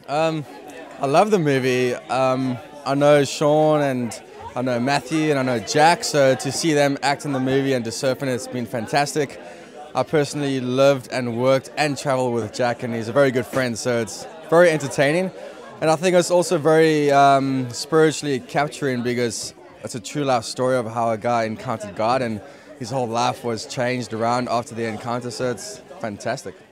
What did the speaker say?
I love the movie. I know Sean and I know Matthew and I know Jack, so to see them act in the movie and to surf in it's been fantastic. I personally lived and worked and traveled with Jack, and he's a very good friend, so it's very entertaining. And I think it's also very spiritually capturing because it's a true life story of how a guy encountered God and his whole life was changed around after the encounter, so it's fantastic.